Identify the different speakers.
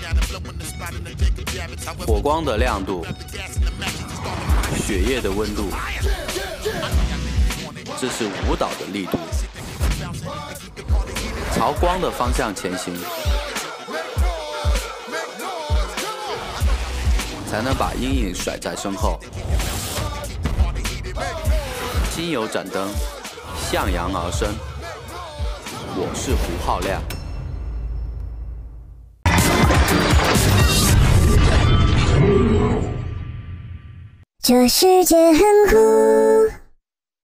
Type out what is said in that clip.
Speaker 1: 火光的亮度，血液的温度，这是舞蹈的力度。朝光的方向前行，才能把阴影甩在身后。经由盏灯，向阳而生。我是胡浩亮。
Speaker 2: 这世界很酷。